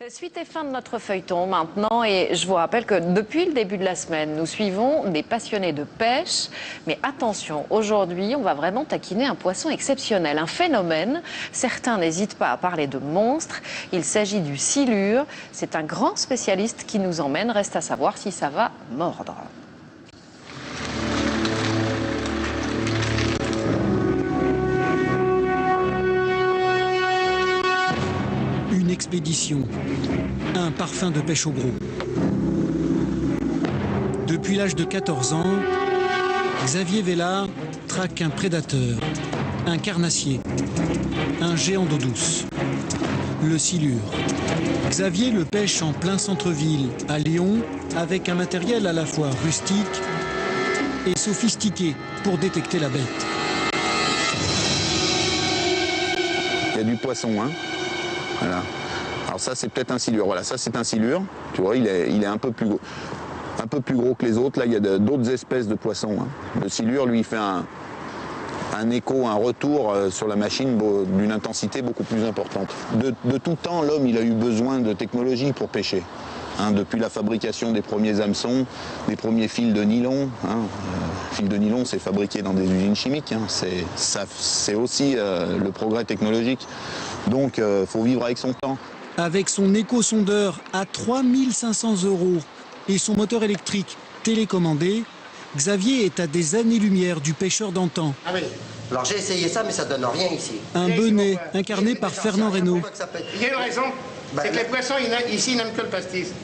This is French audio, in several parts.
Suite et fin de notre feuilleton maintenant, et je vous rappelle que depuis le début de la semaine, nous suivons des passionnés de pêche. Mais attention, aujourd'hui, on va vraiment taquiner un poisson exceptionnel, un phénomène. Certains n'hésitent pas à parler de monstre. Il s'agit du silure. C'est un grand spécialiste qui nous emmène. Reste à savoir si ça va mordre. Une expédition, un parfum de pêche au gros. Depuis l'âge de 14 ans, Xavier Vélard traque un prédateur, un carnassier, un géant d'eau douce, le silure. Xavier le pêche en plein centre-ville, à Lyon, avec un matériel à la fois rustique et sophistiqué pour détecter la bête. Il y a du poisson, hein. Voilà. Alors ça, c'est peut-être un silure. Voilà, ça, c'est un silure. Tu vois, il est un peu plus gros que les autres. Là, il y a d'autres espèces de poissons, hein. Le silure, lui, il fait un écho, un retour sur la machine d'une intensité beaucoup plus importante. De tout temps, l'homme, il a eu besoin de technologie pour pêcher. Hein, depuis la fabrication des premiers hameçons, des premiers fils de nylon. Hein. Fil de nylon, c'est fabriqué dans des usines chimiques. Hein. C'est aussi le progrès technologique. Donc, il faut vivre avec son temps. Avec son éco-sondeur à 3 500 € et son moteur électrique télécommandé, Xavier est à des années-lumière du pêcheur d'antan. Ah oui. Alors j'ai essayé ça, mais ça donne rien ici. Un bonnet incarné par Fernand Reynaud. Il y a une raison, c'est que les poissons ici n'aiment que le pastis.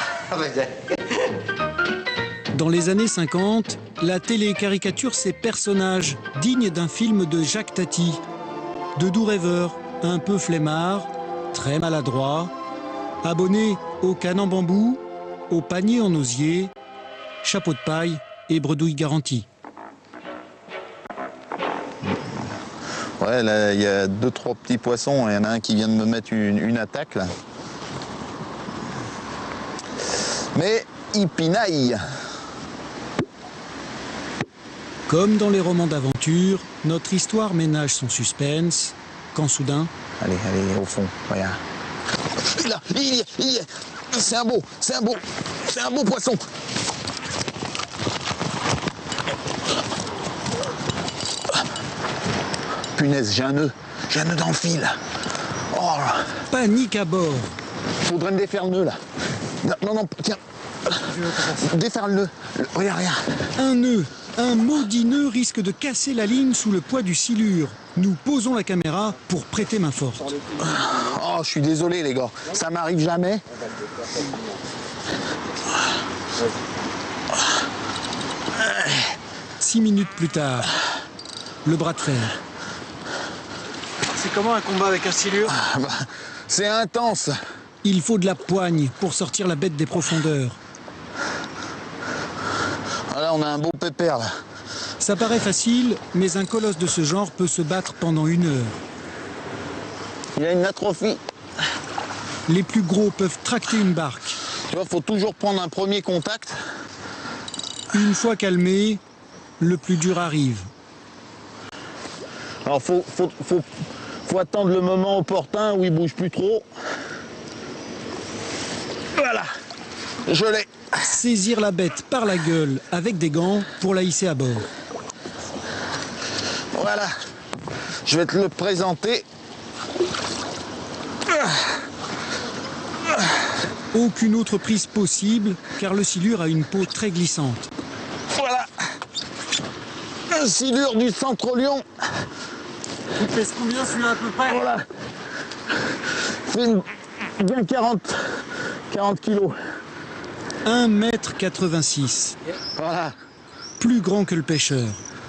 Dans les années 50, la télé caricature ces personnages dignes d'un film de Jacques Tati. De doux rêveurs, un peu flemmards, très maladroits, abonnés aux cannes en bambou, aux paniers en osier, chapeau de paille et bredouille garantie. Ouais, là, il y a 2-3 petits poissons. Il y en a un qui vient de me mettre une attaque, là. Mais il pinaille. Comme dans les romans d'aventure, notre histoire ménage son suspense, quand soudain... Allez, au fond, regarde. Là, il y est. C'est un beau poisson. Punaise, j'ai un nœud dans le fil. Oh. Panique à bord. Faudrait me défaire le nœud, là. Non, tiens. Défaire le nœud. Regarde. Un nœud, un maudit nœud risque de casser la ligne sous le poids du silure. Nous posons la caméra pour prêter main forte. Oh, je suis désolé, les gars. Ça m'arrive jamais. 6 minutes plus tard, le bras de fer. C'est comment un combat avec un silure? C'est intense. Il faut de la poigne pour sortir la bête des profondeurs. Là, on a un beau pépère, là. Ça paraît facile, mais un colosse de ce genre peut se battre pendant 1 heure. Il a une atrophie. Les plus gros peuvent tracter une barque. Tu vois, faut toujours prendre un premier contact. Une fois calmé, le plus dur arrive. Alors, faut attendre le moment opportun où il bouge plus trop. Voilà, je l'ai. Saisir la bête par la gueule avec des gants pour la hisser à bord. Voilà, je vais te le présenter. Aucune autre prise possible, car le silure a une peau très glissante. Voilà, un silure du Centre-Lyon. Il pèse combien celui-là à peu près? Voilà, fait bien 40 kilos. 1,86 m. Voilà. Plus grand que le pêcheur.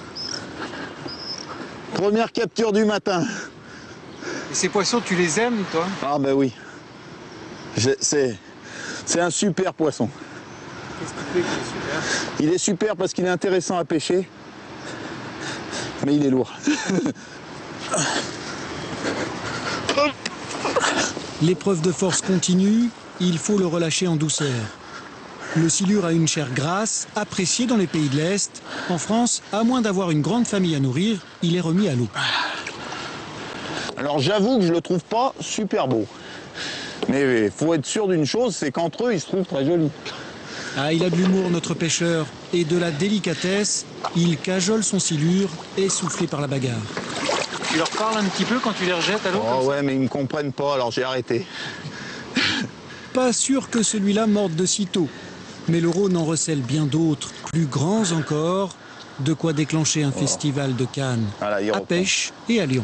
Première capture du matin. Et ces poissons, tu les aimes, toi? Ah ben oui. C'est un super poisson. Qu'est-ce qui fait qu'il est super? Il est super parce qu'il est intéressant à pêcher, mais il est lourd. L'épreuve de force continue, il faut le relâcher en douceur. Le silure a une chair grasse, appréciée dans les pays de l'Est. En France, à moins d'avoir une grande famille à nourrir, il est remis à l'eau. Alors j'avoue que je le trouve pas super beau. Mais il faut être sûr d'une chose, c'est qu'entre eux, ils se trouvent très jolis. Ah, il a de l'humour, notre pêcheur, et de la délicatesse. Il cajole son silure, essoufflé par la bagarre. Tu leur parles un petit peu quand tu les rejettes à l'eau comme Oh ça ouais, mais ils me comprennent pas, alors j'ai arrêté. Pas sûr que celui-là morde de sitôt. Mais le Rhône en recèle bien d'autres, plus grands encore. De quoi déclencher un festival de Cannes, Voilà, il à reprend. Pêche et à Lyon.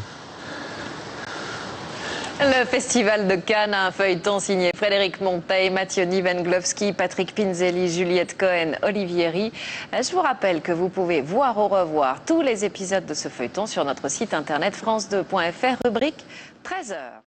Le Festival de Cannes, un feuilleton signé Frédéric Monteil, Mathieu Nivenglowski, Patrick Pinzelli, Juliette Cohen, Olivier Ry. Je vous rappelle que vous pouvez voir ou revoir tous les épisodes de ce feuilleton sur notre site internet france2.fr, rubrique 13h.